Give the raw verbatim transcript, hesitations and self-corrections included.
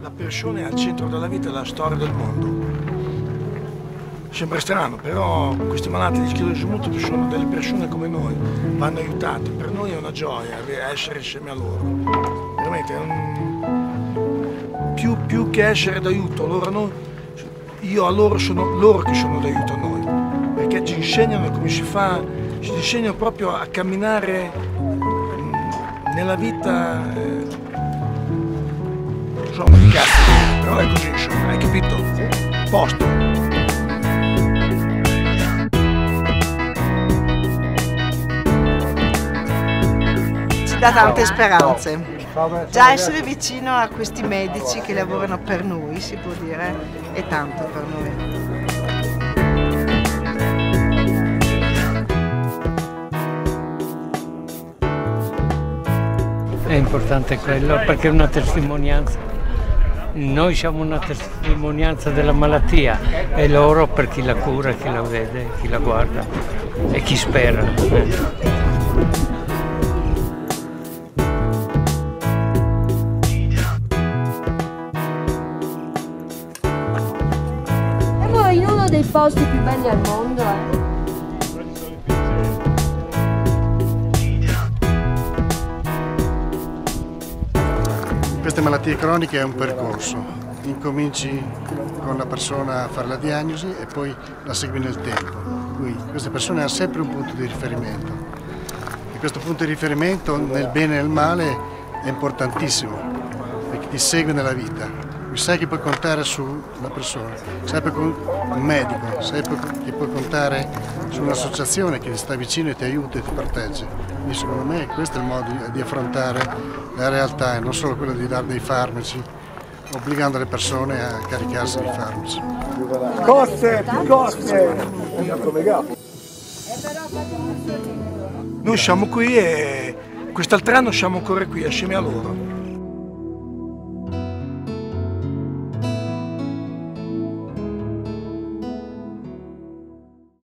la persona è al centro della vita e della storia del mondo. Sembra strano, però questi malati di sclerosi multipla sono delle persone come noi, vanno aiutati. Per noi è una gioia essere insieme a loro. Veramente è un... più, più che essere d'aiuto, loro no... io a loro sono loro che sono d'aiuto a noi, perché ci insegnano come si fa, ci insegnano proprio a camminare nella vita, eh... insomma, di cazzo, però è così, insomma, hai capito? Posto. Dà tante speranze. Già essere vicino a questi medici che lavorano per noi, si può dire, è tanto per noi. È importante quello perché è una testimonianza. Noi siamo una testimonianza della malattia e loro per chi la cura, chi la vede, chi la guarda e chi spera. In uno dei posti più belli al mondo, eh. Queste malattie croniche è un percorso. Incominci con la persona a fare la diagnosi e poi la segui nel tempo. Quindi queste persone hanno sempre un punto di riferimento. E questo punto di riferimento nel bene e nel male è importantissimo, perché ti segue nella vita. Sai che puoi contare sulla persona, sai che un medico, sai che puoi contare su un'associazione che ti sta vicino e ti aiuta e ti protegge. Quindi secondo me questo è il modo di affrontare la realtà e non solo quello di dare dei farmaci, obbligando le persone a caricarsi di farmaci. Coste, coste! Noi siamo qui e quest'altro anno siamo ancora qui assieme a loro.